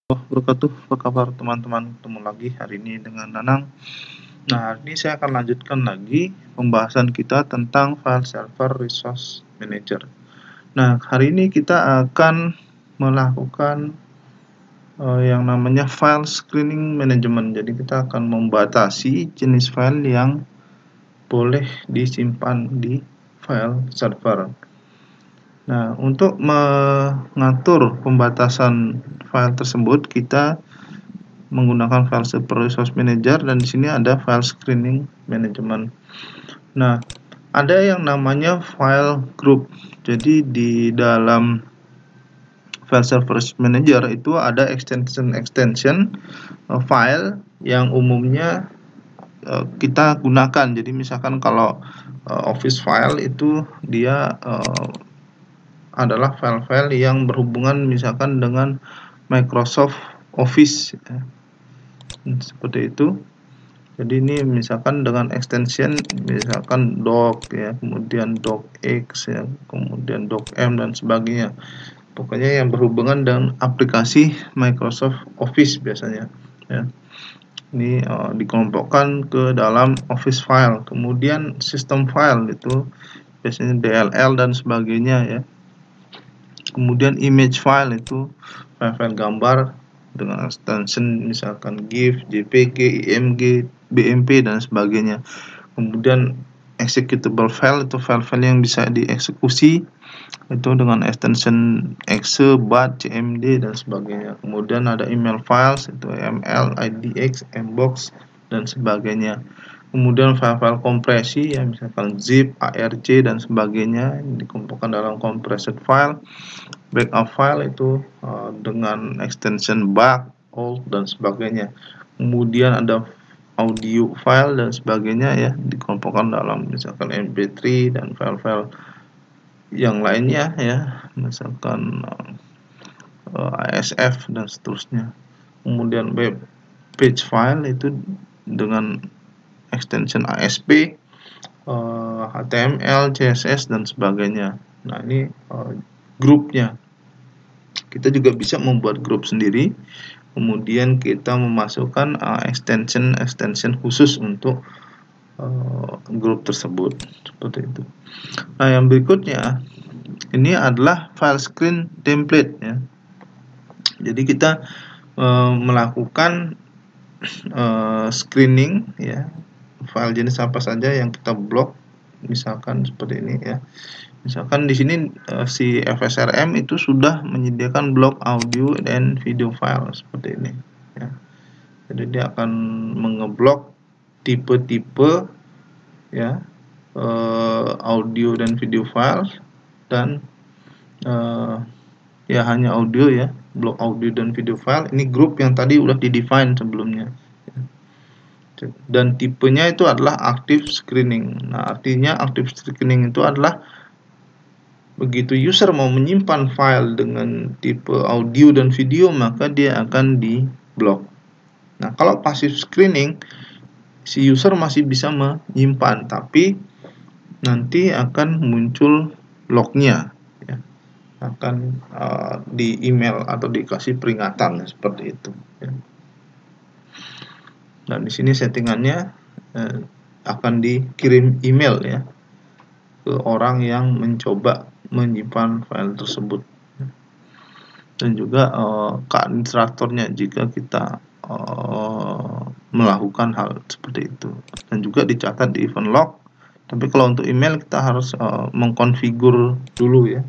Wabarakatuh. Apa kabar teman-teman? Ketemu lagi hari ini dengan Nanang. Nah, hari ini saya akan lanjutkan lagi pembahasan kita tentang file server resource manager. Nah, hari ini kita akan melakukan yang namanya file screening management. Jadi kita akan membatasi jenis file yang boleh disimpan di file server. Nah, untuk mengatur pembatasan file tersebut, kita menggunakan file server resource manager, dan di sini ada file screening management. Nah, ada yang namanya file group. Jadi di dalam file server resource manager itu ada extension file yang umumnya kita gunakan. Jadi misalkan kalau Office file itu dia adalah file-file yang berhubungan misalkan dengan Microsoft Office, ya. Seperti itu. Jadi ini misalkan dengan extension misalkan doc, ya, kemudian docx, ya, kemudian docm dan sebagainya. Pokoknya yang berhubungan dengan aplikasi Microsoft Office biasanya, ya. Ini dikelompokkan ke dalam Office file. Kemudian system file itu biasanya DLL dan sebagainya, ya. Kemudian image file itu file-file gambar dengan extension misalkan GIF, JPG, IMG, BMP dan sebagainya. Kemudian executable file itu file-file yang bisa dieksekusi itu dengan extension exe, bat, cmd dan sebagainya. Kemudian ada email files itu ml, idx, mbox dan sebagainya. Kemudian file-file kompresi yang misalkan zip, arc dan sebagainya dikumpulkan dalam compressed file. Backup file itu dengan extension bug, old dan sebagainya. Kemudian ada audio file dan sebagainya, ya, dikelompokkan dalam misalkan mp3 dan file-file yang lainnya, ya, misalkan ASF dan seterusnya. Kemudian web page file itu dengan extension ASP, HTML, CSS dan sebagainya. Nah, ini grupnya. Kita juga bisa membuat grup sendiri. Kemudian kita memasukkan extension khusus untuk grup tersebut, seperti itu. Nah, yang berikutnya ini adalah file screen template, ya. Jadi kita melakukan screening, ya, file jenis apa saja yang kita blok, misalkan seperti ini, ya. Misalkan di sini si FSRM itu sudah menyediakan blok audio dan video file seperti ini, ya. Jadi dia akan mengeblok tipe-tipe, ya, audio dan video file, dan ya hanya audio, ya, blok audio dan video file. Ini grup yang tadi udah di-define sebelumnya, dan tipenya itu adalah active screening. Nah, artinya active screening itu adalah begitu user mau menyimpan file dengan tipe audio dan video, maka dia akan di blok. Nah, kalau passive screening, si user masih bisa menyimpan, tapi nanti akan muncul lognya, ya, akan di email atau dikasih peringatan, seperti itu, ya. Dan di sini settingannya akan dikirim email, ya, ke orang yang mencoba menyimpan file tersebut, dan juga ke administratornya jika kita melakukan hal seperti itu, dan juga dicatat di event log. Tapi kalau untuk email kita harus mengkonfigur dulu, ya,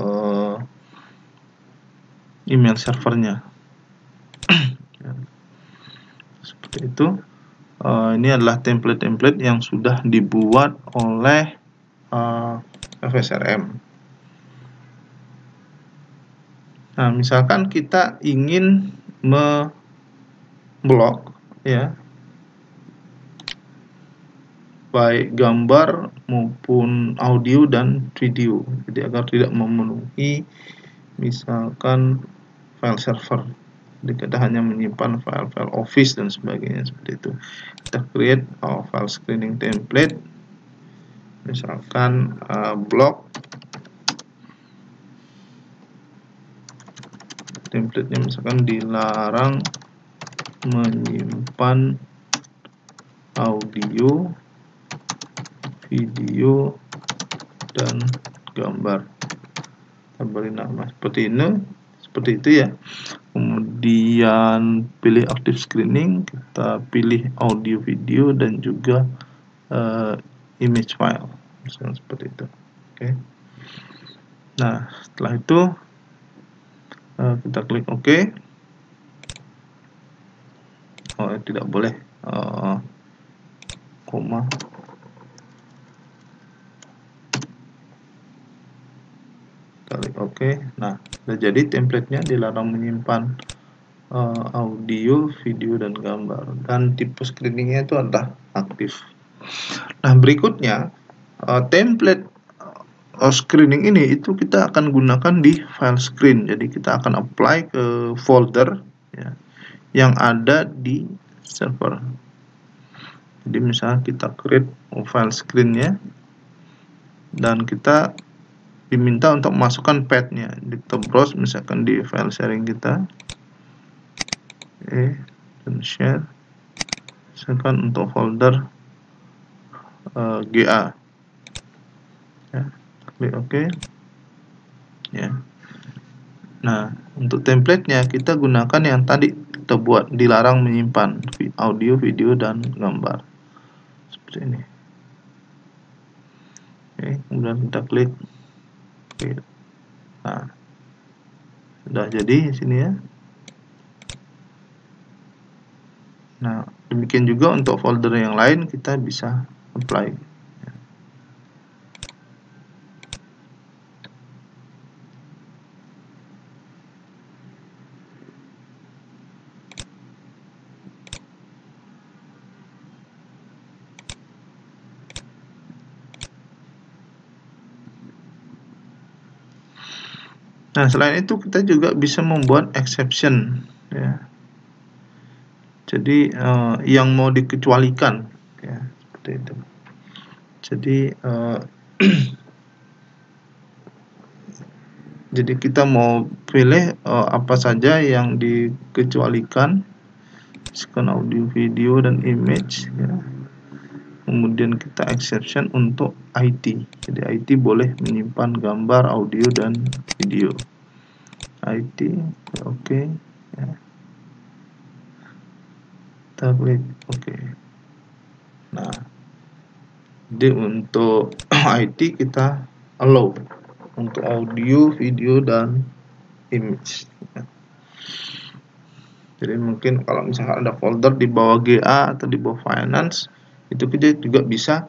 email servernya. Ya, seperti itu. Ini adalah template-template yang sudah dibuat oleh FSRM. Nah, misalkan kita ingin memblok, ya, baik gambar maupun audio dan video, jadi agar tidak memenuhi misalkan file server. Jadi kita hanya menyimpan file-file Office dan sebagainya, seperti itu. Kita create file screening template, misalkan blog template-nya misalkan dilarang menyimpan audio, video, dan gambar. Kita beri nama seperti itu ya. Kemudian pilih active screening, kita pilih audio, video, dan juga image file, misalnya seperti itu. Oke. Nah, setelah itu kita klik OK. Oh, tidak boleh koma. Klik OK. Nah, sudah jadi template-nya dilarang menyimpan audio, video, dan gambar, dan tipe screening-nya itu adalah aktif. Nah, berikutnya template screening ini itu kita akan gunakan di file screen. Jadi kita akan apply ke folder ya, yang ada di server. Jadi misalnya kita create file screen-nya dan kita diminta untuk masukkan path-nya. Kita browse misalkan di file sharing kita, dan share, misalkan untuk folder GA ya, klik OK ya. Nah, untuk template-nya kita gunakan yang tadi kita buat, dilarang menyimpan audio, video, dan gambar seperti ini. Oke, kemudian kita klik OK. Nah, sudah jadi di sini ya. Nah, demikian juga untuk folder yang lain kita bisa apply. Nah, selain itu kita juga bisa membuat exception ya. Jadi yang mau dikecualikan ya, seperti itu. Jadi jadi kita mau pilih apa saja yang dikecualikan, misalkan audio, video, dan image ya. Kemudian kita exception untuk IT. Jadi IT boleh menyimpan gambar, audio, dan video. IT OK ya. Kita klik OK. Nah, jadi untuk IT kita allow, untuk audio, video, dan image ya. Jadi mungkin kalau misalnya ada folder di bawah GA atau di bawah finance, itu kita juga bisa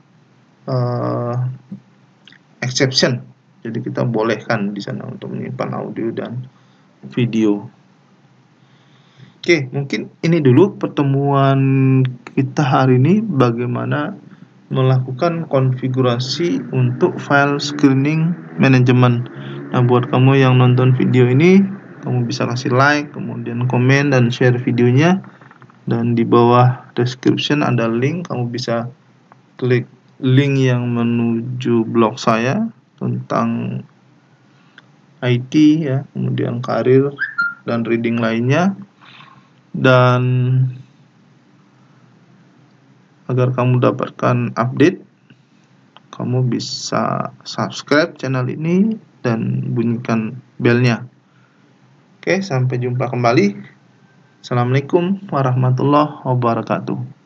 exception. Jadi kita bolehkan di sana untuk menyimpan audio dan video. Oke, mungkin ini dulu pertemuan kita hari ini, bagaimana melakukan konfigurasi untuk file screening management. Nah, buat kamu yang nonton video ini, kamu bisa kasih like, kemudian komen dan share videonya. Dan di bawah description ada link, kamu bisa klik link yang menuju blog saya tentang IT ya, kemudian karir dan reading lainnya. Dan agar kamu dapatkan update, kamu bisa subscribe channel ini dan bunyikan belnya. Oke, sampai jumpa kembali. Assalamualaikum warahmatullahi wabarakatuh.